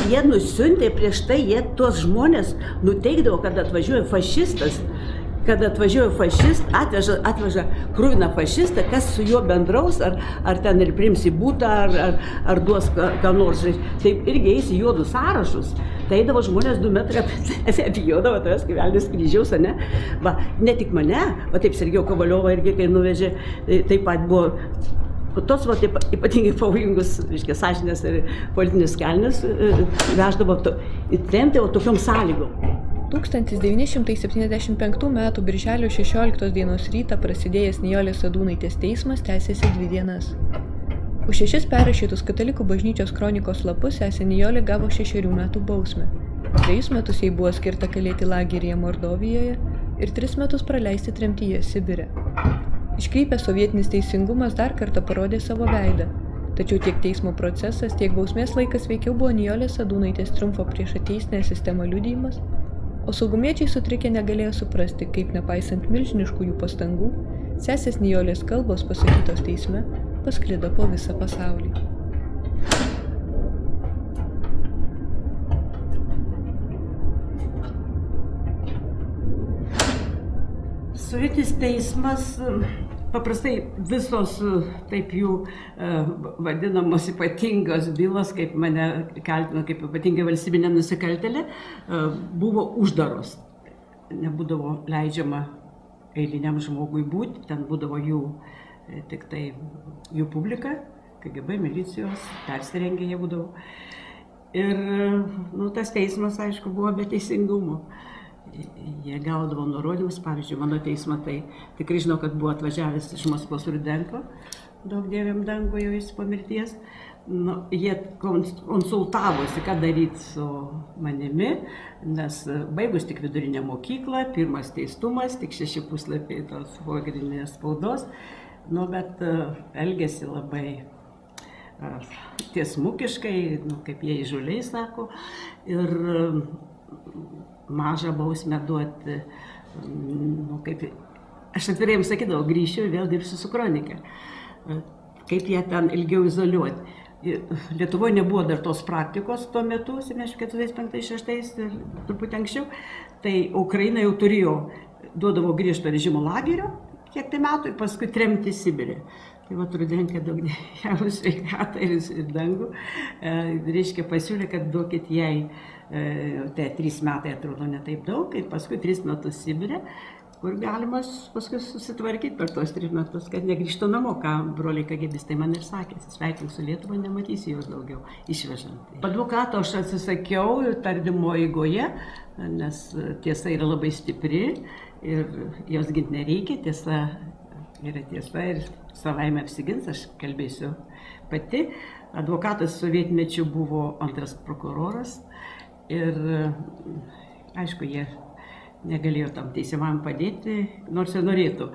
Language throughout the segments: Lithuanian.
jie nusiuntė prieš tai, jie tuos žmonės nuteikdavo, kad atvažiuoja fašistas. Kad atvažiuoja atveža kruviną fašistą, kas su juo bendraus, ar ten ir priims į butą, ar duos ką nors. Taip irgi eis į juodus sąrašus. Tai eidavo žmonės 2 metrai apijodavo tavęs kaip velnias kryžiaus, ne? Va, ne tik mane, va taip Sergejų Kovaliovą irgi, kai nuvežė, taip pat buvo tos va, taip, ypatingai pavojingus, sąžinės ir politinis kalnis veždavo į tremtį tokiom sąlygom. 1975 m. birželio 16 dienos rytą prasidėjęs Nijolės Sadūnaitės teismas tęsėsi 2 dienas. Už 6 perrašytus Katalikų bažnyčios kronikos lapus sesė Nijolė gavo 6 metų bausmę. 3 metus jai buvo skirta kalėti lageryje Mordovijoje ir 3 metus praleisti tremtyje Sibire. Iškrypęs sovietinis teisingumas dar kartą parodė savo veidą, tačiau tiek teismo procesas, tiek bausmės laikas veikiau buvo Nijolės Sadūnaitės triumfo prieš ateistinę sistemą liudijimas, o saugumiečiai sutrikę negalėjo suprasti, kaip nepaisant milžiniškų jų pastangų, sesės Nijolės kalbos pasakytos teisme pasklido po visą pasaulį. Sovietinis teismas, paprastai visos taip jų vadinamos ypatingos bylos, kaip mane kaltino kaip ypatingai valstybinė nusikaltėlė, buvo uždaros. Nebūdavo leidžiama eiliniam žmogui būti, ten būdavo tik tai jų publika, KGB, milicijos, persirengę jie būdavo. Ir tas teismas, aišku, buvo be teisingumo. Jie gaudavo nurodymus, pavyzdžiui, mano teismą, tai tikrai žinau, kad buvo atvažiavęs iš Maskvos Rudenko, daug dievėm dangu jau jis po mirties. Jie konsultavosi, ką daryti su manimi, nes baigus tik vidurinę mokyklą, pirmas teistumas, tik 6 puslapiai tos pagrindinės spaudos, bet elgėsi labai tiesmukiškai, kaip jie įžūliai sako, ir mažą bausmę duoti, kaip, aš atvirai jums sakydavau, grįšiu ir vėl dirbsiu su kronika, kaip jie ten ilgiau izoliuoti. Lietuvoje nebuvo dar tos praktikos tuo metu, 74-76 ir truputį anksčiau, tai Ukraina jau turėjo, duodavo griežto režimo lagerio, kiek tai metų, ir paskui tremti Sibirė. Tai va, Rudenka daug jam sveikatą ir dangų, reiškia pasiūlė, kad duokit jai, tai 3 metai atrodo ne taip daug, ir paskui 3 metus Sibirė, kur galima paskui susitvarkyti per tos 3 metus, kad negrįžtų namo, ką broliai KGBistai man ir sakė, sveikink su Lietuva, nematysi jos daugiau išvežant. Advokato aš atsisakiau tardymo eigoje, nes tiesa yra labai stipri ir jos ginti nereikia, tiesa yra tiesa ir savaime apsigins, aš kalbėsiu pati. Advokatas sovietmečiu buvo antras prokuroras ir, aišku, jie negalėjo tam teisiamam padėti, nors ir norėtų.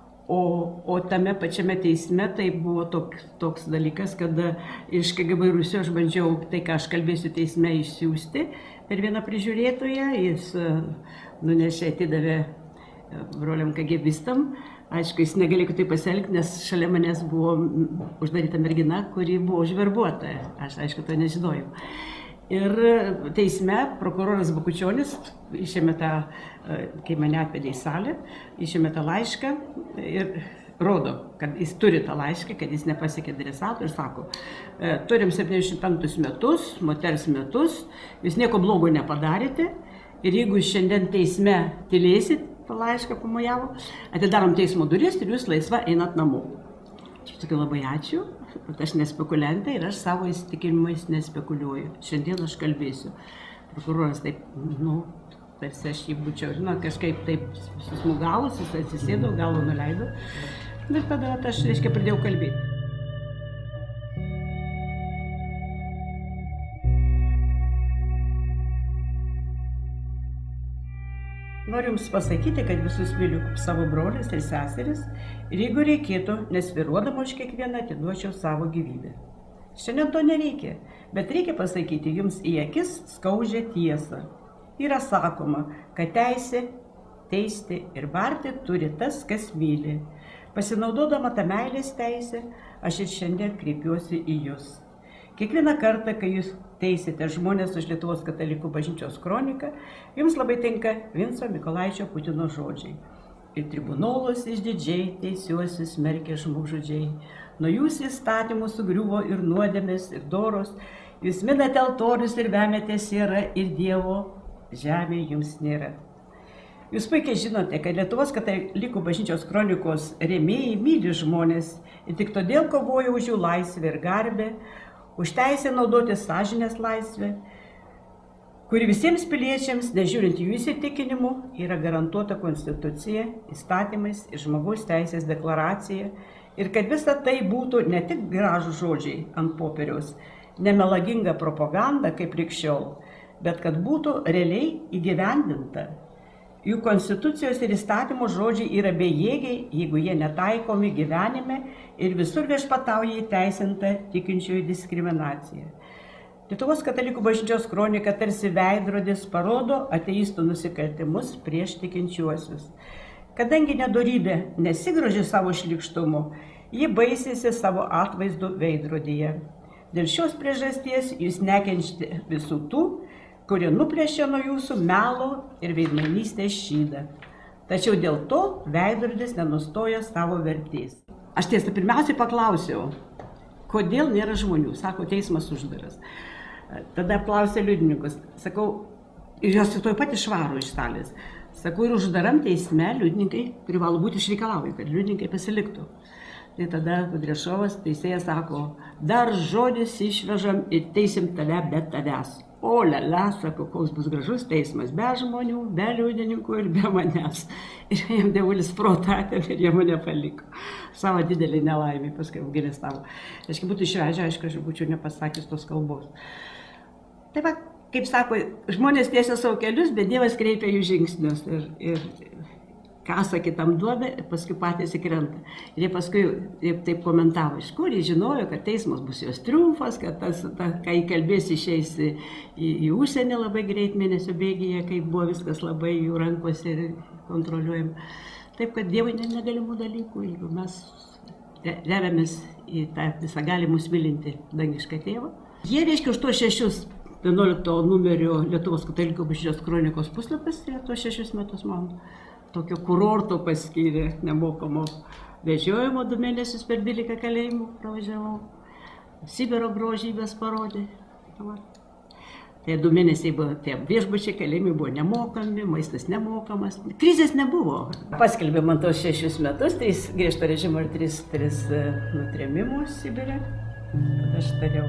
O tame pačiame teisme tai buvo toks dalykas, kad iš KGB Rusijos aš bandžiau tai, ką aš kalbėsiu teisme, išsiųsti per vieną prižiūrėtoją, jis nunešė, atidavė broliam KGBistam. Aišku, jis negalėjo taip pasielgti, nes šalia manęs buvo uždaryta mergina, kuri buvo užverbuota. Aš, aišku, to nežinojau. Ir teisme prokuroras Bakučionis išėmė tą, kai mane atvedė į salę, išėmė tą laišką ir rodo, kad jis turi tą laišką, kad jis nepasiekė adresato ir sako, turim 75 metus, moters metus, jūs nieko blogo nepadarėte ir jeigu šiandien teisme tylėsit, tą laišką pamojavo, atidarom teismo duris ir jūs laisva einat namo. Aš sakiau, labai ačiū, bet aš nespekuliantė ir aš savo įsitikinimais nespekuliuoju. Šiandien aš kalbėsiu. Prokuroras taip, tarsi aš jį būčiau, kažkaip taip susmugavus, jis atsisėdo, galvą nuleido. Ir tada aš, reiškia, pradėjau kalbėti. Noriu jums pasakyti, kad visus myliu savo brolius ir seseris ir jeigu reikėtų, nesviruodama už kiekvieną, atiduočiau savo gyvybę. Šiandien to nereikia, bet reikia pasakyti jums į akis skaudžią tiesą. Yra sakoma, kad teisė teisti ir barti turi tas, kas myli. Pasinaudodama tą meilės teisę, aš ir šiandien kreipiuosi į jūs. Kiekvieną kartą, kai jūs teisite žmonės už Lietuvos katalikų bažnyčios kroniką, jums labai tinka Vinco Mykolaičio Putino žodžiai. Ir tribunolus išdidžiai teisiuosius smerkė žmogžudžiai. Nuo jūsų įstatymų sugriuvo ir nuodėmės, ir doros. Jūs minate altorius ir vemiate sierą, ir Dievo žemė jums nėra. Jūs puikiai žinote, kad Lietuvos katalikų bažnyčios kronikos rėmėjai myli žmonės ir tik todėl kovoja už jų laisvę ir garbę, už teisę naudoti sąžinės laisvę, kuri visiems piliečiams, nežiūrint jų įsitikinimų, yra garantuota konstitucija, įstatymais ir žmogaus teisės deklaracija, ir kad visa tai būtų ne tik gražūs žodžiai ant popieriaus, nemelaginga propaganda kaip likščiol, bet kad būtų realiai įgyvendinta. Jų konstitucijos ir įstatymų žodžiai yra bejėgiai, jeigu jie netaikomi gyvenime ir visur viešpatauja įteisinta tikinčiųjų diskriminacija. Lietuvos katalikų bažnyčios kronika tarsi veidrodis parodo ateistų nusikaltimus prieš tikinčiuosius. Kadangi nedorybė nesigroži savo šlykštumu, ji baisėsi savo atvaizdu veidrodyje. Dėl šios priežasties jūs nekenčiate visų tų, kurie nuplėšė nuo jūsų melo ir veidmainystės šydą. Tačiau dėl to veidrodis nenustoja savo vertės. Aš tiesa pirmiausiai paklausiau, kodėl nėra žmonių. Sako, teismas uždaras. Tada apklausė liudininkus. Sakau, ir jos tuoj pat išvaro iš salės. Sakau, ir uždaram teisme liudininkai privalo būti išreikalauja, kad liudininkai pasiliktų. Tai tada Kudrešovas teisėjas sako, dar žodis išvežam ir teisim tave be tavęs. O, lela, sako, koks bus gražus teismas, be žmonių, be liudininkų ir be manęs. Ir jam dievulis protą atėmė ir jie mane paliko. Savo didelį nelaimį, paskui apgailestavo. Aiškiai būtų išvežę, aišku, aš būčiau nepasakęs tos kalbos. Tai va, kaip sako, žmonės tiesia savo kelius, bet Dievas kreipia jų žingsnius. Ir kasą kitam duoda, paskui patys įkrenta. Ir jie paskui taip komentavo, iš kur jie žinojo, kad teismas bus jos triumfas, kad kai kalbės išeis į užsienį labai greit mėnesio bėgyje, kai buvo viskas labai jų rankose ir kontroliuojama. Taip, kad Dievui negalimų dalykų, jeigu mes remiamės į tą visą gali mus mylinti dangišką tėvą. Jie reiškia už tuos 11 numerio Lietuvos katalikų bažnyčios kronikos puslapis, jie tuos 6 metus man tokio kurorto paskyrė, nemokamo vežiojimo 2 mėnesius per 12 kalėjimų pravažiavau. Sibiro grožybės parodė. Tai 2 mėnesiai buvo, tie viešbučiai kalėjimai buvo nemokami, maistas nemokamas. Krizės nebuvo. Paskelbė man tos 6 metus, 3 griežto režimo ir 3 nutrėmimų Sibire. Tada aš tariau.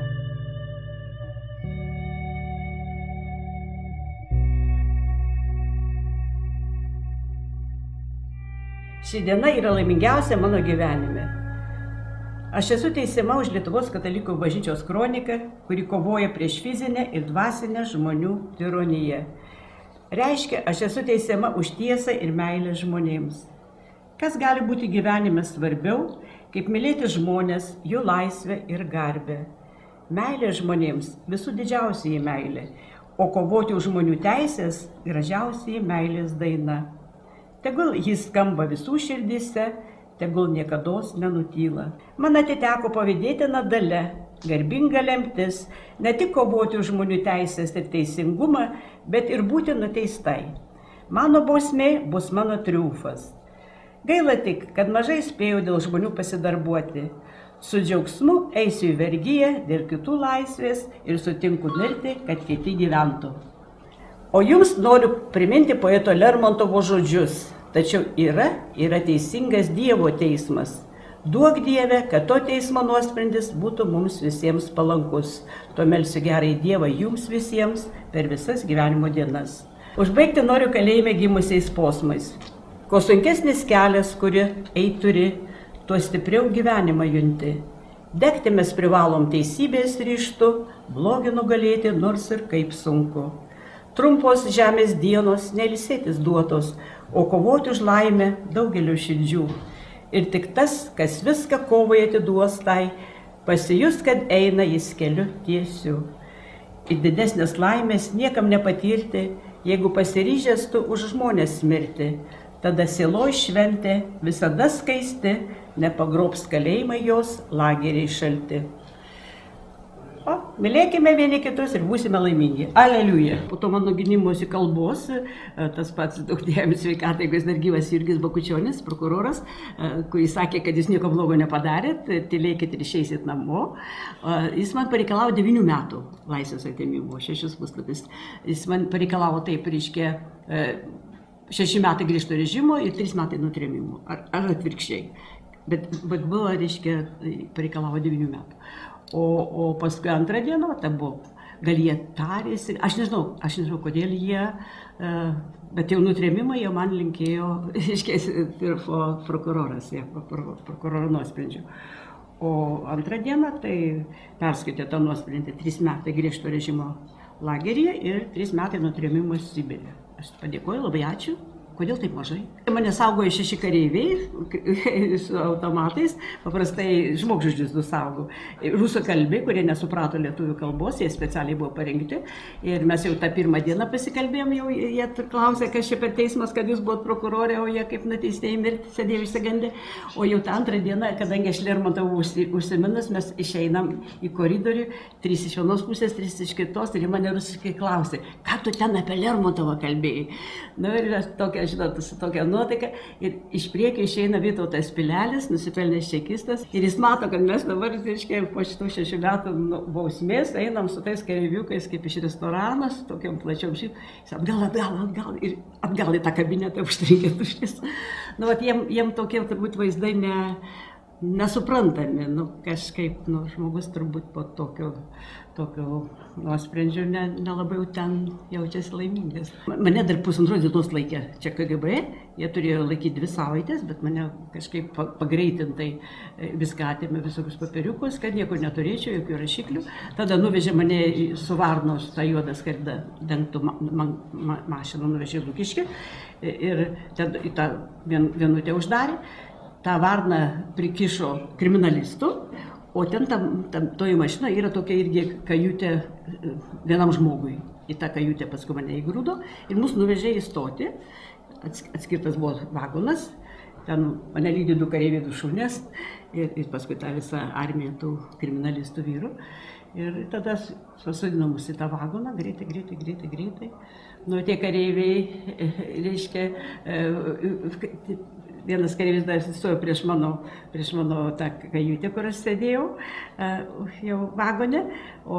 Ši diena yra laimingiausia mano gyvenime. Aš esu teisiama už Lietuvos katalikų bažnyčios kroniką, kuri kovoja prieš fizinę ir dvasinę žmonių tironiją. Reiškia, aš esu teisiama už tiesą ir meilę žmonėms. Kas gali būti gyvenime svarbiau, kaip mylėti žmonės, jų laisvę ir garbę. Meilė žmonėms visų didžiausiai meilė, o kovoti už žmonių teisės gražiausiai meilės daina. Tegul jis skamba visų širdyse, tegul niekados nenutyla. Man atiteko pavydėtina dalia, garbinga lemtis, ne tik kovoti už žmonių teisės ir teisingumą, bet ir būti nuteistai. Mano bausmė bus mano triumfas. Gaila tik, kad mažai spėjau dėl žmonių pasidarbuoti. Su džiaugsmu eisiu į vergiją dėl kitų laisvės ir sutinku mirti, kad kiti gyventų. O jums noriu priminti poeto Lermontovo žodžius. Tačiau yra teisingas Dievo teismas. Duok Dieve, kad to teismo nuosprendis būtų mums visiems palankus. To melsiu gerai Dievą jums visiems per visas gyvenimo dienas. Užbaigti noriu kalėjime gimusiais posmais. Ko sunkesnis kelias, kurį turi, tuo stipriau gyvenimą junti. Degti mes privalom teisybės ryžtu, blogį nugalėti nors ir kaip sunku. Trumpos žemės dienos neilsėtis duotos, o kovoti už laimę daugelio širdžių. Ir tik tas, kas viską kovai atiduos tai, pasijus, kad eina jis keliu tiesiu. Ir didesnės laimės niekam nepatirti, jeigu pasiryžęs tu už žmonės mirti. Tada sieloj šventė visada skaisti, nepagrobs kalėjimai jos lageriai šalti. O, mylėkime vieni kitus ir būsime laimingi. Aleliuja. Po to mano gynimosi kalbos, tas pats daugdėjams sveikatai, jeigu jis dar gyvas Jurgis Bakučionis, prokuroras, kuris sakė, kad jis nieko blogo nepadarėt, tylėkit ir išeisit namo. Jis man pareikalavo 9 metų laisvės atėmimo, 6 puslapis. Jis man pareikalavo taip, reiškia, 6 metai grįžto režimo ir 3 metai nutrėmimo. Ar atvirkščiai. Bet buvo, reiškia, pareikalavo 9 metų. O paskui antrą dieną, ta buvo, gal jie tarėsi, aš nežinau, kodėl jie, bet jau nutrėmimą jau man linkėjo, reiškia, prokuroras, prokuroro nuosprendžių. O antrą dieną tai perskaitė tą nuosprendį 3 metai griežto režimo lageryje ir 3 metai nutrėmimo Sibire. Aš padėkoju, labai ačiū. Kodėl taip mažai? Mane saugojo 6 kareiviai su automatais, paprastai žmogžudžius du saugo. Rusų kalbi, kurie nesuprato lietuvių kalbos, jie specialiai buvo parengti. Ir mes jau tą pirmą dieną pasikalbėjom, jau jie klausė, kas čia per teismas, kad jūs buvot prokurorė, o jie kaip nuteistieji mirti sėdėjo išsigandę. O jau tą antrą dieną, kadangi aš Lermontovą užsiminus, mes išeinam į koridorių, 3 iš vienos pusės, 3 iš kitos, ir jie mane rusiškai klausė, ką tu ten apie Lermontovą kalbėjai. Nu, ir tokia, žinot, su tokia nuotaika. Ir iš priekio išeina Vytautas Pilelis, nusipelnęs čekistas. Ir jis mato, kad mes dabar, reiškia, po šitų 6 metų bausmės einam su tais kareiviukais kaip iš restorano, su tokiam plačiom šit. Jis atgal ir atgal į tą kabinetą užtrinkė tuštis. Nu, vat jiem tokie turbūt vaizdai nesuprantami. Nu, kažkaip, nu, žmogus turbūt po tokio nuosprendžio nelabai ten jaučiasi laimingas. Mane dar pusantros dienos laikė čia KGB, jie turėjo laikyti 2 savaitės, bet mane kažkaip pagreitintai viską atėmė visokius papiriukus, kad niekur neturėčiau, jokių rašiklių. Tada nuvežė mane su Varnos, tą juodą skardą dengtų mašiną, nuvežė Lukiškį ir ten į tą vienutę uždarė. Ta Varna prikišo kriminalistų. O ten toji mašina yra tokia irgi kajutė vienam žmogui. Į tą kajutę paskui mane įgrūdo ir mus nuvežė į stotį. Atskirtas buvo vagonas. Ten mane lydi 2 kareiviai, 2 šunės ir paskui tą visą armiją tų kriminalistų vyrų. Ir tada susodino mus į tą vagoną, greitai. Nu, tie kareiviai, reiškia, vienas kareivis dar stojo prieš mano tą kajutę, kur aš sėdėjau jau vagone, o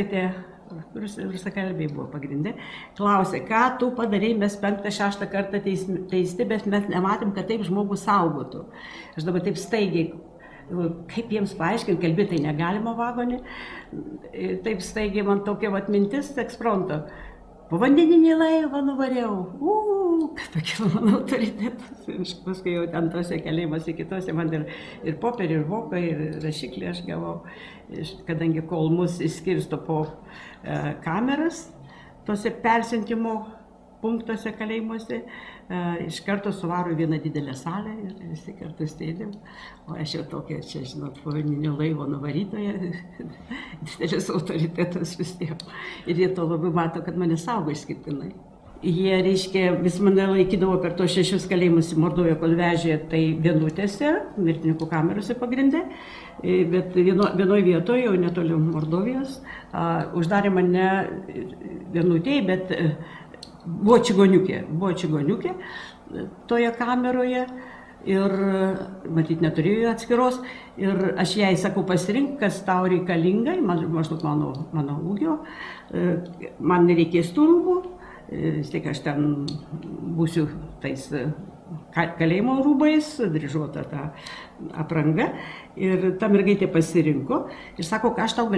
rusakalbiai buvo pagrindė. Klausė, ką tu padarei, mes 5-6 kartą teisti, bet mes nematėm, kad taip žmogus saugotų. Aš dabar taip staigiai, kaip jiems paaiškinti, kalbėti tai negalima vagone. Taip staigiai man tokia mintis, ekspromto. Povandeninį laivą nuvariau. Pakilo mano autoritetas. Paskui jau ten tose kalėjimuose kitose man ir popierį, ir voką, ir rašiklį aš gavau. Kadangi kol mus išskirsto po kameras, tose persiuntimo punktuose kalėjimuose, iš karto suvaro į vieną didelę salę ir visi kartu sėdėm. O aš jau tokia, čia, žinot, povandeninio laivo nuvarytoja, didelis autoritetas vis tiek. Ir jie to labai mato, kad mane saugo išskirtinai. Jie, reiškia, vis mane laikydavo per tos 6 kalėjimus į Mordoviją, kol vežė tai vienutėse, mirtininkų kamerose pagrindė, bet vienoje vietoje, jau netoli Mordovijos, uždarė mane vienutėje, bet buvo čigoniukė toje kameroje ir, matyt, neturėjo atskiros. Ir aš jai sakau, pasirink, kas tau reikalinga, maždaug mano ūgio, man nereikės tų rūbų. Tik aš ten būsiu tais kalėjimo rūbais, dryžuota ta apranga. Ir ta mergaitė pasirinko ir sako, kaip aš tau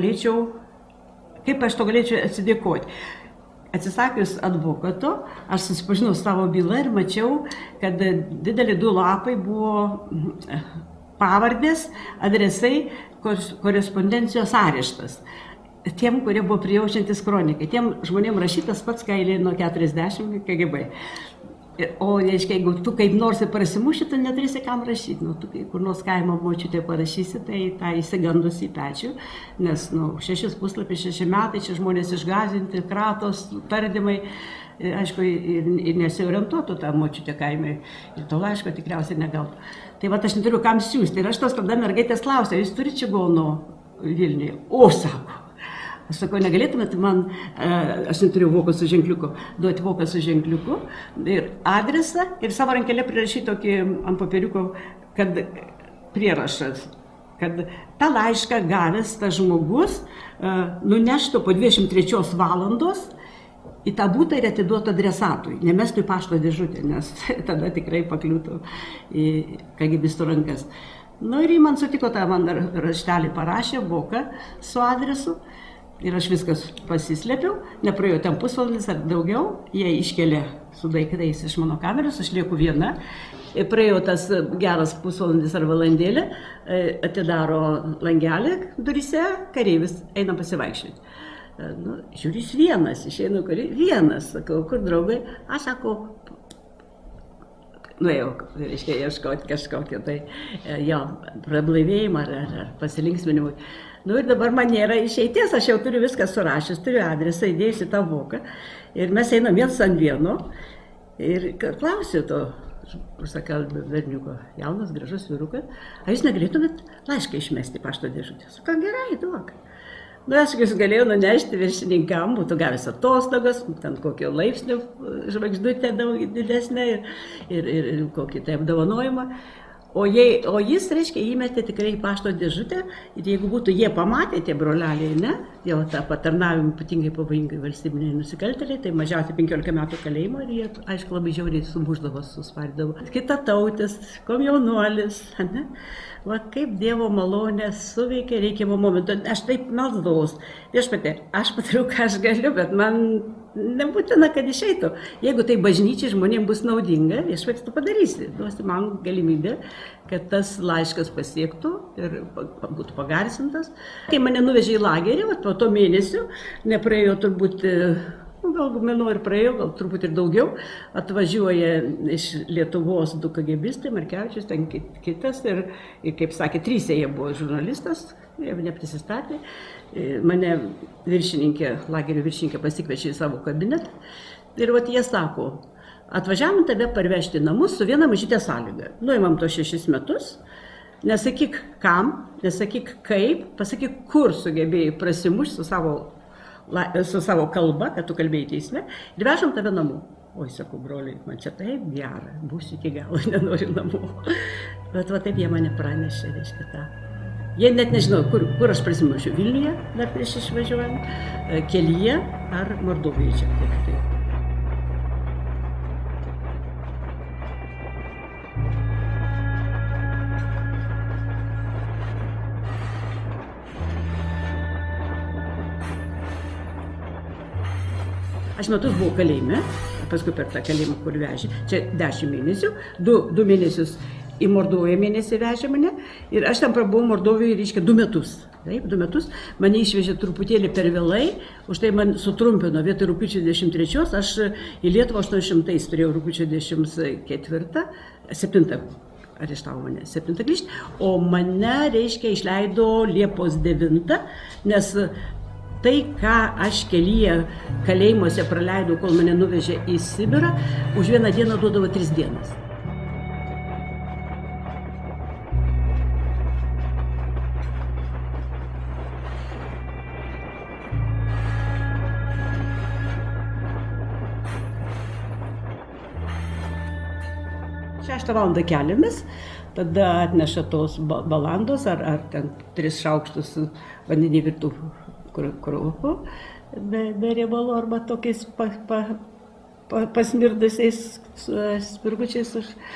galėčiau atsidėkoti. Atsisakius advokato, aš susipažinau savo bylą ir mačiau, kad dideli 2 lapai buvo pavardės, adresai, korespondencijos areštas. Tiem, kurie buvo prijaučiantis kronikai, tiem žmonėm rašytas pats kailį nuo 40 KGB. O, reiškia, jeigu tu kaip nors prasimuši, tu neturėsi kam rašyti. Nu, tu kur nors kaimo močiutė parašysi, tai tą įsigandusi į pečių, nes 6 puslapiai, 6 metai, čia žmonės išgąsdinti, kratos, tardymai, aišku, ir nesiorientuotų tą močiutę kaime, ir to laiško tikriausiai negautų. Tai va, aš neturiu kam siūsti. Ir aš tos tada mergaitės klausiau, jūs turite čigonų Vilniuje? O, sako. Aš sakau, negalėtumėt man, aš neturiu voko su ženkliuku, duoti voką su ženkliuku ir adresą ir savo rankelę prirašyti tokį ant popieriuko, kad prierašas, kad tą laišką gavęs tas žmogus nuneštų po 23 valandos į tą butą ir atiduotų adresatui, nemestų į pašto dėžutę, nes tada tikrai pakliūtų į KGBistų rankas. Nu ir jį man sutiko, tą man raštelį parašė, voką su adresu ir aš viskas pasislėpiau, nepraėjo ten pusvalandis ar daugiau, jie iškelia su daiktais iš mano kameros, aš lieku viena. Praėjo tas geras pusvalandis ar valandėlė, atidaro langelį durise, kareivis eina pasivaikščioti. Nu, žiūri, jis vienas, išeinu vienas, sakau, kur draugai, aš sakau, nuėjau, reiškia, ieškoti kažkokio tai jo prablaivėjimą ar pasilinksminimui. Nu ir dabar man nėra išeities, aš jau turiu viską surašęs, turiu adresą, įdėjus į tą voką ir mes einam viens ant vieno ir klausiu to rusakalbio berniuko, jaunas, gražus vyrukas, ar jūs negalėtumėt laišką išmesti pašto dėžutę? Sakau, gerai, duok. Nu, aš galėjau nunešti viršininkam, būtų gavęs atostogas, ten kokio laipsnio žvaigždutę daug didesnę ir kokį tai apdovanojimą. O jis, reiškia, įmetė tikrai į pašto dėžutę ir jeigu būtų jie pamatę, tie broleliai, ne, jau tą patarnavimą ypatingai pavojingai valstybiniai nusikaltėliai, tai mažiausiai 15 metų kalėjimo ir jie, aišku, labai žiauriai sumuždavo, suspardavo. Kitatautis, komjaunuolis, ne? Va kaip Dievo malonė suveikė reikiamo momentu. Aš taip melsdavaus. Viešpatie, aš padariau, ką aš galiu, bet man nebūtina, kad išeitų. Jeigu tai bažnyčiai žmonėms bus naudinga, viešpatie, tu padarysi. Duosi man galimybę, kad tas laiškas pasiektų ir būtų pagarsintas. Kai mane nuvežė į lagerį, po to mėnesio, nepraėjo turbūt, gal mėnuo ir praėjo, gal turbūt ir daugiau, atvažiuoja iš Lietuvos 2 KGBistai, Markevičius, ten kitas ir kaip sakė, 3 jie buvo žurnalistas, jie neprisistatė. Mane lagerio viršininkė pasikviečia į savo kabinetą ir vat jie sako, atvažiavom tave parvežti namus su viena mažytė sąlyga. Nuimam to 6 metus, nesakyk kam, nesakyk kaip, pasakyk, kur sugebėjai prasimušti su savo kalba, kad tu kalbėjai teisme, ir vežam tave namo. Oi, sakau, broliai, man čia taip gera, būsiu iki galo, nenoriu namo. Bet va taip jie mane pranešė, reiškia tą. Jie net nežinau, kur aš prasimušiu, Vilniuje, dar prieš išvažiuojant, Kelyje ar Mordovoje čia kokį tai. Aš metus buvau kalėjime, paskui per tą kalėjimą, kur vežė, čia 10 mėnesių, 2 mėnesius į Mordovoje mėnesį vežė mane ir aš ten prabuvau Mordovoje, reiškia, 2 metus. Taip, 2 metus, mane išvežė truputėlį per vėlai, už tai man sutrumpino, vietoj rugpjūčio 23, aš į Lietuvą 800 turėjau rugpjūčio 24, 7 areštavo mane, 7 grįžti, o mane, reiškia, išleido Liepos 9, nes tai, ką aš Kelyje kalėjimuose praleidau, kol mane nuvežė į Sibirą, už 1 dieną duodavo 3 dienas. Šeštą valandą keliamės, tada atneša tos balandos ar ten 3 šaukštus vandenį virtų krūpų, be riebalų arba tokiais pasmirdusiais spirgučiais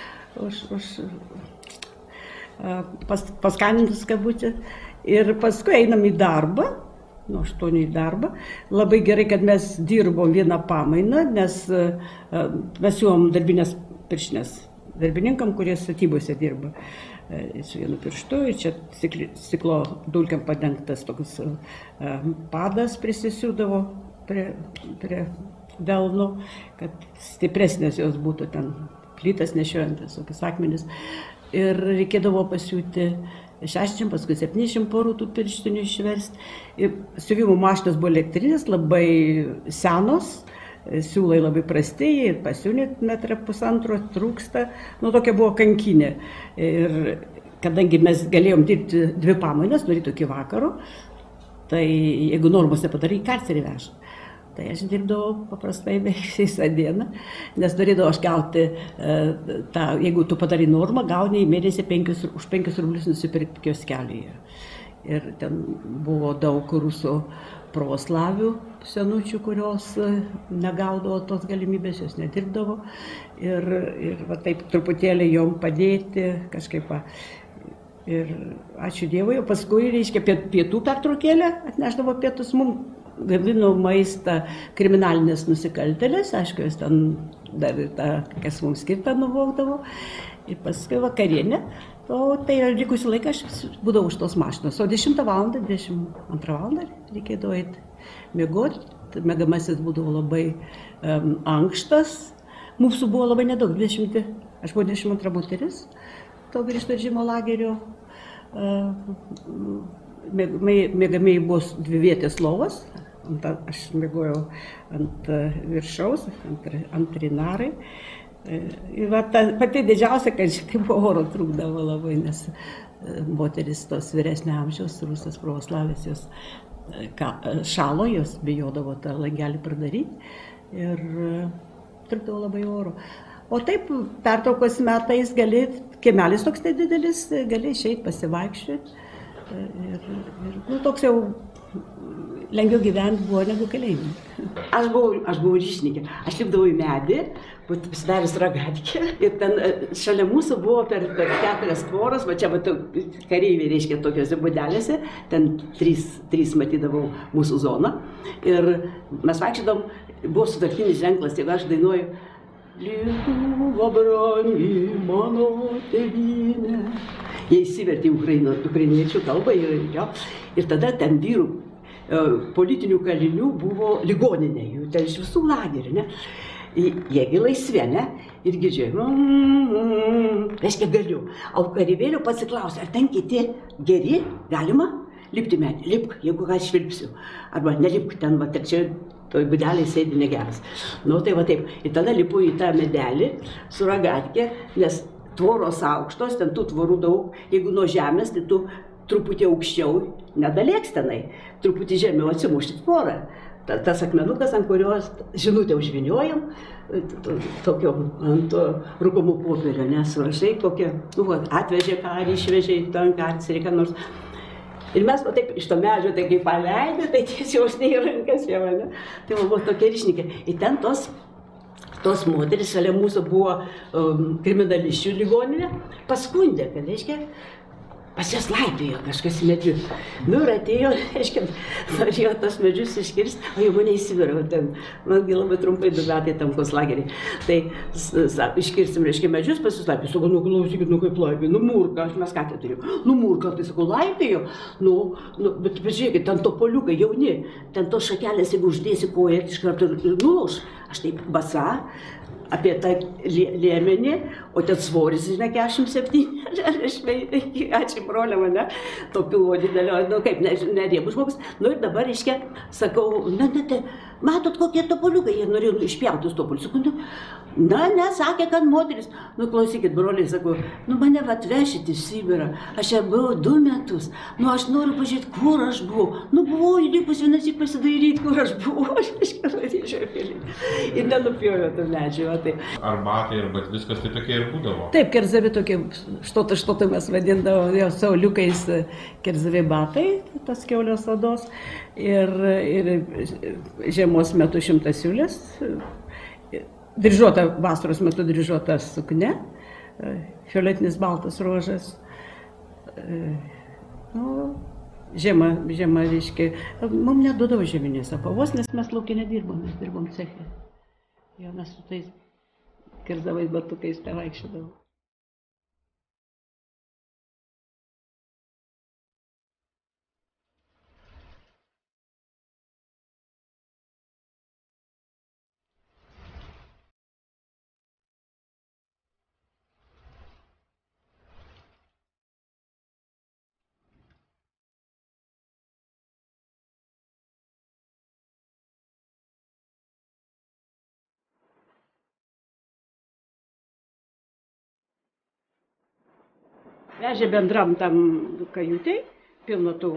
paskanintus kabutį. Ir paskui einam į darbą, nuo 8 į darbą. Labai gerai, kad mes dirbom vieną pamainą, nes mes siūvom darbinės pirštinės darbininkam, kurie statybose dirba. Su vienu pirštu ir čia stiklo dulkiam padengtas toks padas prisisiūdavo prie delno, kad stipresnės jos būtų ten plytas nešiojantis, tokius akmenis. Ir reikėdavo pasiūti 60, paskui 70 porų tų pirštinių išversti. Ir siuvimo mašinos buvo elektrinės, labai senos. Siūlai labai prastėja ir pasiūnė 1,5 metrų, trūksta. Nu, tokia buvo kankinė. Ir kadangi mes galėjom dirbti 2 pamainas, nuo ryto iki vakaro, Tai jeigu normos nepadarai, karcerį veža. Tai aš dirbdavau paprastai visą dieną, nes norėdavau aš gauti jeigu tu padarai normą, gauni į mėnesį už 5 rublius nusipirkti kioskelyje. Ir ten buvo daug rusų pravoslavių senučių, kurios negaudavo tos galimybės, jos nedirbdavo. Ir va taip truputėlį jom padėti kažkaip. Ir ačiū Dievui, o paskui, reiškia, pietų pertraukėlę atnešdavo pietus mums. Gamino maistą kriminalinės nusikaltėlės, aišku, jos ten dar kas mums skirta nuvokdavo. Ir paskui vakarienė, o tai likusį laiką aš būdavau už tos mašinos. O 10 val. 22 val. Reikėdavo eiti miegoti. Miegamasis būdavo labai ankštas. Mūsų buvo labai nedaug, aš buvau 22 moteris, to grįžtaržimo lagerio. Miegamieji buvo 2 vietės lovos, aš miegojau ant viršaus, ant narai. Ir pati didžiausia, kad tai buvo oro trūkdavo labai, nes moteris tos vyresnio amžiaus, rusas pravoslavės, jos šalo, jos bijodavo tą langelį pradaryti ir trūkdavo labai oro. O taip, pertraukos metais kiemelis toks didelis, gali išeiti pasivaikščioti. Ir toks jau lengviau gyventi buvo negu kalėjime. Aš buvau ryšininkė. Aš lipdavau į medį, pasidarius ragatkė. Ir ten šalia mūsų buvo per 4 tvoros, va čia kareiviai, reiškia, tokiose būdelėse, ten 3 matydavau mūsų zoną. Ir mes vaikščiodom, buvo sutartinis ženklas, jeigu aš dainuoju Lietuva brangi, mano tėvynė. Jie įsivertė ukrainiečių kalbą ir tada ten vyrų politinių kalinių buvo ligoninė, jų ten iš visų lagerių, ne? Jiegi laisvė, ne? Ir girdžiu, reiškia galiu. O kareivėlių pasiklausė, ar ten kiti geri, galima? Lipti medį, lipk, jeigu ką švilpsiu. Arba nelipk ten, va, čia toj būdelėje sėdi negeras. Nu, tai va taip. Ir tada lipu į tą medelį su ragatkė, nes tvoros aukštos, ten tų tvorų daug. Jeigu nuo žemės, tai tu truputį aukščiau nedalėks tenai. Truputį žemiau atsimušti tvorą. Tas akmenukas, ant kurios žinutę užviniojam, tokio ant rūkomų popierio, nes rašai kokie, atvežė karį, išvežė į tą karcerį, ką nors. Ir mes taip iš to medžio, tai kaip paleidė, tai tiesiog aš į rankas jau, ne? Tai buvo tokia ryšininkė. Ir ten tos moteris šalia mūsų buvo kriminalisčių ligoninė, paskundė, kad, reiškia, pas jas laipiojo kažkas į medžius. Nu ir atėjo, reiškia, norėjo tos medžius iškirsti, o jau mane įsivyravo ten. Mangi labai trumpai 2 metai tam konslagerį. Tai iškirsim, reiškia, medžius pasislaipė. Sakau, nu klausykit, nu kaip laipiojo, nu murka, mes ką turėjom. Nu murka, tai sakau, laipiojo. Bet žiūrėkit, ten topoliukai jauni, ten tos šakelės, jeigu uždėsi koją, iš karto ir nulauš. Aš taip basa apie tą liemenį, o ten svoris, žinai, 47, ačiū brolio mane, to pilvo didelio, nu kaip, neriebus žmogus. Nu ir dabar, reiškia, sakau, matot kokie topoliukai, jie norėjo išpjauti tos topolius. Sakau, ne, sakė, kad moteris. Nu klausykit, broliai, sakau, nu mane atvešit iš Sibirą, aš čia buvau 2 metus, nu aš noriu pažiūrėti, kur aš buvau. Nu buvau įlipus vienąsyk pasidairyti, kur aš buvau, aš kažką norėčiau pėlyti. Ir nenupjovė tą medžių. Ar batai, arba viskas tai tokie ir būdavo? Taip, kerzavi tokie, štotai mes vadindavom, jo sauliukais kerzavi batai, tas kiaulės odos. Ir žiemos metu 100 siūlės, dryžuota, vasaros metu dryžuota sukne, fioletinis baltas rožas. Žiema, reiškia, mums neduodavo žieminės apavos, nes mes lauke nedirbom, mes dirbom ceche. Jo, mes su tais kerzavais batukais te vaikščiodavau. Vežė bendram tam kajutei, pilna tų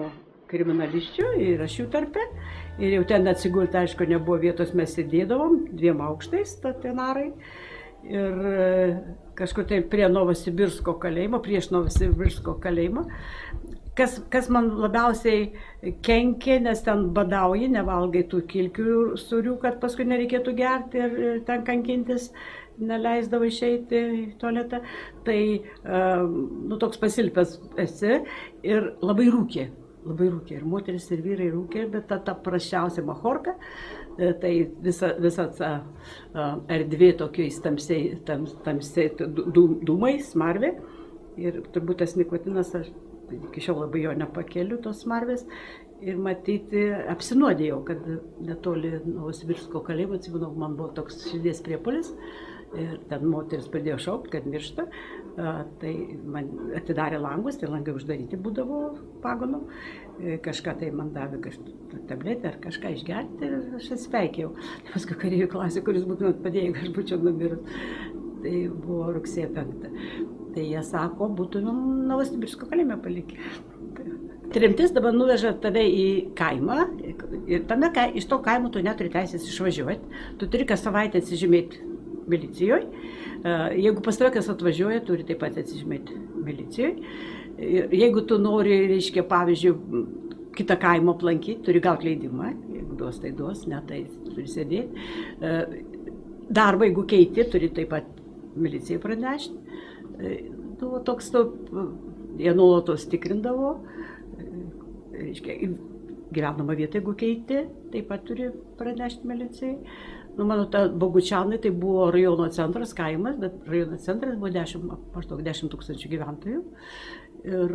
kriminalisčių ir aš jų tarpe. Ir jau ten atsigulti, aišku, nebuvo vietos, mes sėdėdavom 2 aukštais, stacionarai. Ir kažkur tai prie Novosibirsko kalėjimo, prieš Novosibirsko kalėjimą. Kas man labiausiai kenkė, nes ten badauji, nevalgai tų kilkių sūrių, kad paskui nereikėtų gerti ir ten kankintis, neleisdavo išeiti į tualetą. Tai toks pasilpęs esi ir labai rūkė. Labai rūkė. Ir moteris, ir vyrai rūkė, bet ta prasčiausia machorka, tai visa ta erdvė tokiais tamsiai dūmais, smarvė. Ir turbūt tas nikotinas, aš iki šiol labai jo nepakeliu, tos smarvės. Ir matyti, apsinuodėjau, kad netoli Novosibirsko kalėjimo, atsimenu, man buvo toks širdies priepuolis. Ir ten moteris pradėjo šaukti, kad miršta. Tai man atidarė langus, tai langai uždaryti būdavo pagonu. Kažką tai man davė, tabletę ar kažką išgerti ir aš atsveikėjau. Paskui kareivių klasė, kuris būtų man padėjo, kad aš būčiau numirus. Tai buvo rugsėjo 5. Tai jie sako, būtumėm Novosibirsko kalėjime palikę. Tremtis dabar nuveža tave į kaimą ir iš to kaimo tu neturi teisės išvažiuoti. Tu turi kas savaitę atsižymėti milicijoje. Jeigu pas tave kas atvažiuoja, turi taip pat atsižymėti milicijoje. Jeigu tu nori, reiškia, pavyzdžiui, kitą kaimą aplankyti, turi gauti leidimą. Jeigu duos, tai duos, ne, tai turi sėdėti. Darbą, jeigu keiti, turi taip pat milicijai pranešti. Toks, jie nuolatos tikrindavo. Reiškia, gyvenamą vietą, jeigu keiti, taip pat turi pranešti milicijai. Mano Bogučianai tai buvo rajono centras, kaimas, bet rajono centras buvo maždaug 10 000 gyventojų. Ir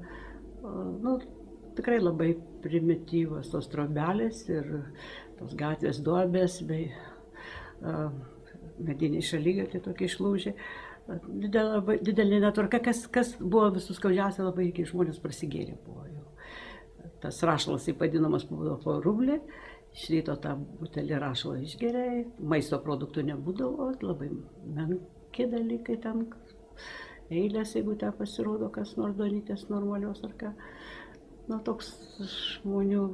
tikrai labai primityvos tos trobelės ir tos gatvės duobės bei mediniai šaligatviai tokie išlūžę. Didelė netvarka, kas buvo visus skaudžiausia, labai iki žmonės prasigėrė buvo jau. Tas rašalas įpadinamas buvo po rublį. Iš ryto tą butelį rašalo išgeria, maisto produktų nebūdavo, labai menki dalykai ten, eilės, jeigu ten pasirodo kas nors donytės normalios ar ką. Toks žmonių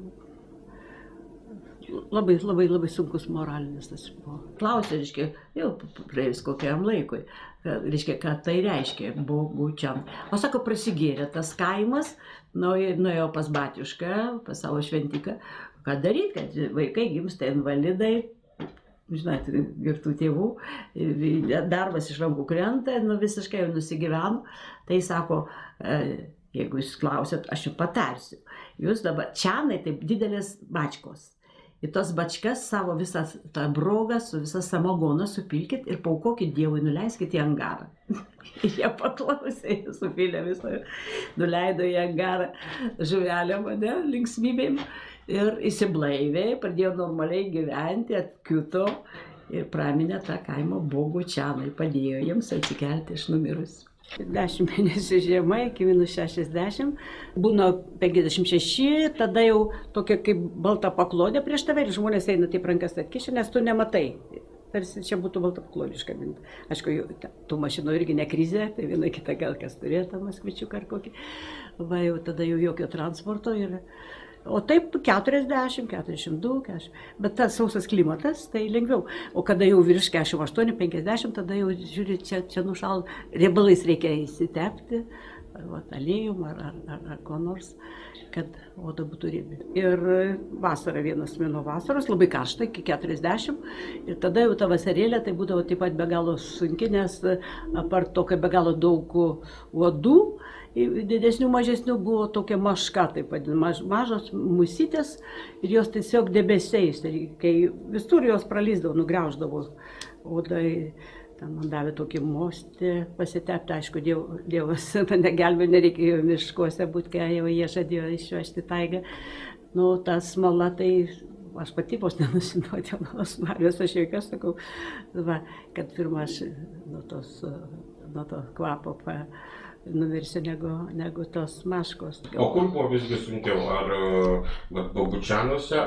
labai sunkus moralinis tas buvo. Klausė, reiškia, jau praėjus kokiam laikui, reiškia, ką tai reiškia, Bogučian. O sako, prasigėrė tas kaimas, nuėjo pas batiušką, pas savo šventiką. Ką daryti, kad vaikai gimsta invalidai, žinot, girtų tėvų, darbas iš rankų krenta, visiškai jau nusigyveno. Tai sako, jeigu jūs klausėt, aš jums patarsiu. Jūs dabar čianai taip didelės bačkos. Į tos bačkas savo visą tą brogą su visą samagoną supilkit ir paukokit Dievui, nuleiskit į angarą. Jie paklausė, supylė visą, nuleido į angarą žuvelę mane linksmybėm. Ir įsiblaivė, pradėjo normaliai gyventi, atkiuto ir praminė tą kaimą Bogučianai, padėjo jiems atsikelti iš numirus. 10 mėnesių žiema, iki -60, būna 56, tada jau tokia kaip balta paklodė prieš tave ir žmonės eina taip rankas atkišę, nes tu nematai. Tarsi čia būtų balta paklodė iškabinta. Aišku, tų mašinų irgi ne krizė, tai viena kita gal kas turėjo tą maskvičiuką ar kokį. Va jau tada jau jokio transporto ir... O taip 40, 42, 40. Bet tas sausas klimatas, tai lengviau. O kada jau virš 48, 50, tada jau žiūri, čia nušal, riebalais reikia įsitepti, aliejum ar ko nors, kad oda būtų riebi. Ir vasara, vienas mėnuo vasaros, labai karšta, iki 40. Ir tada jau ta vasarėlė, tai būdavo taip pat be galo sunki, nes apart to, kad be galo daug uodų, didesnių, mažesnių buvo tokia maška, taip vadinama, mažos musytės ir jos tiesiog debesiais. Kai visur jos pralysdavo, nugriauždavo odai, ten man davė tokį mostį pasitepti, aišku, Dievas mane gelbėjo, nereikėjo miškuose būti, kai jau jie žadėjo išvežti taigą. Ta smala, tai aš pati vos nenusinuodėjau nuo smarvės, aš jokios sakau, kad pirma aš nuo to kvapo numirsiu negu tos maškos. O kur buvo visgi sunkiau? Ar Bogučianuose,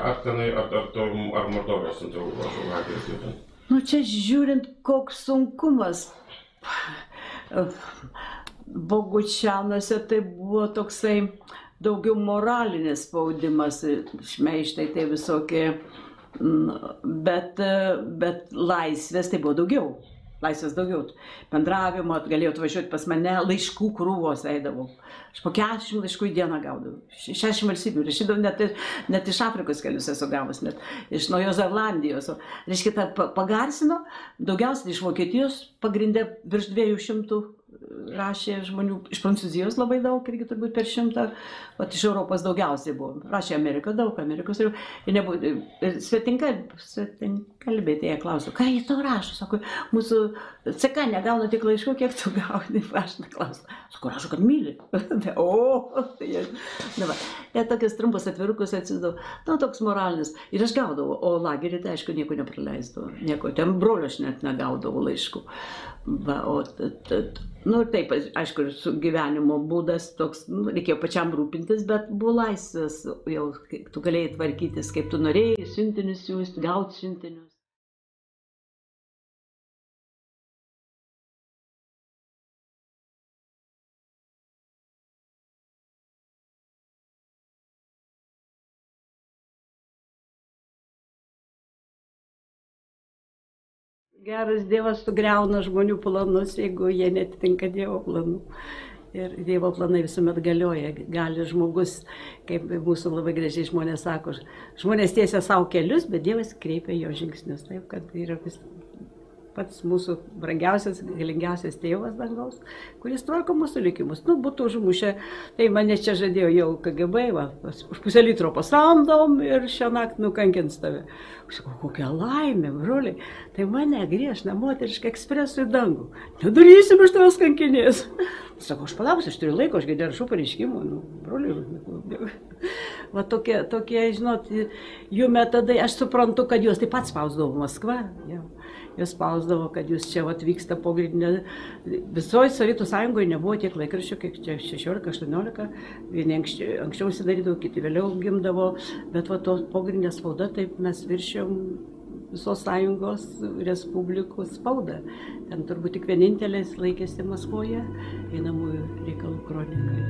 ar Mordovijos sunkiau gatvės? Čia žiūrint, koks sunkumas. Bogučianuose tai buvo toksai daugiau moralinis spaudimas, šmeižtai tai visokie, bet laisvės tai buvo daugiau. Laisvės daugiau. Bendravimo, galėjau atvažiuoti pas mane, laiškų krūvos eidavau. Aš po 40 laiškų į dieną gaudavau. 60 valstybių. Rašydavau net iš Afrikos kelius esu gavus, net iš Naujos Zelandijos. Reiškia, pagarsino, daugiausiai iš Vokietijos, pagrindė virš 200 rašė žmonių, iš Prancūzijos labai daug, irgi turbūt per 100, o iš Europos daugiausiai buvo. Rašė Ameriką, daug Amerikos. Ir svetimkalbiai tai jie klauso, ką jie tau rašo? Sako, mūsų CK negauna tik laiškų, kiek tu gauni, aš neklausiu. Sako, rašo, kad myli. Jie tokius trumpus atvirukus atsidavau. Toks moralinis. Ir aš gaudavau, o lagerį tai aišku nieko nepraleisdavau. Nieko, ten brolio aš net negaudavau laiškų. Ir taip, aišku, su gyvenimo būdas toks, reikėjo pačiam rūpintis, bet buvo laisvės, jau tu galėjai tvarkytis, kaip tu norėjai, siuntinius siųsti, gauti siuntinius. Geras Dievas sugriauna žmonių planus, jeigu jie netitinka Dievo planų. Ir Dievo planai visuomet galioja. Gali žmogus, kaip mūsų labai gražiai žmonės sako, žmonės tiesia savo kelius, bet Dievas kreipia jo žingsnius. Taip, kad yra pats mūsų brangiausias, galingiausias tėvas dangaus, kuris tvarko mūsų likimus. Būtų užmušę, tai mane čia žadėjo jau KGB, už pusę litro pasamdom ir šią naktį nukankins tave. Aš sakau, kokia laimė, broliai, tai mane griežna moteriška ekspresu į dangų. Nedarysim, iš tavęs kankinės. Sakau, aš palauksiu, aš turiu laiko, aš gi rašau pareiškimų, broliai. Va tokie, žinot, jų metodai, aš suprantu, kad juos taip pat spausdavo Maskva. Jis spausdavo, kad jūs čia vyksta pogrindinė. Visoje Sovietų Sąjungoje nebuvo tiek laikraščių, kiek čia 16-18. Vieni anksčiau užsidarydavo, kiti vėliau gimdavo. Bet to pogrindinė spauda, taip mes viršėjom visos Sąjungos Respublikų spaudą. Ten turbūt tik vienintelės laikėsi Maskvoje einamųjų reikalų kronikai.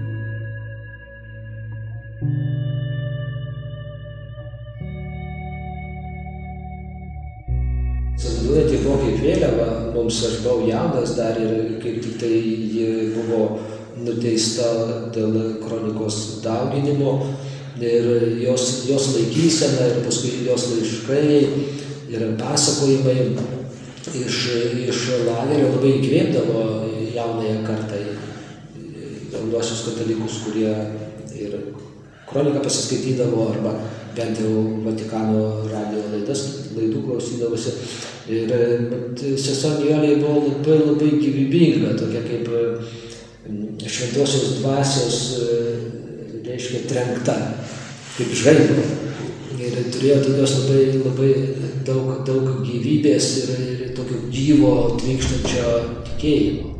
Sadūnai tai buvo kaip vėliava, mums aš buvau jaunas dar ir kaip tik tai ji buvo nuteista dėl kronikos dauginimo ir jos laikysena ir paskui jos laiškai ir pasakojimai iš lagerio labai įkvėpdavo jaunąją kartą, jaunuosius katalikus, kurie ir kroniką pasiskaitydavo arba bent jau Vatikano radijo laidų klausydavosi. Ir sesuo Nijolė buvo labai gyvybinga, tokia kaip šventosios dvasios, reiškia, trenkta, kaip žaibo. Ir turėjo tokios labai daug gyvybės ir tokio gyvo, trykštančio tikėjimo.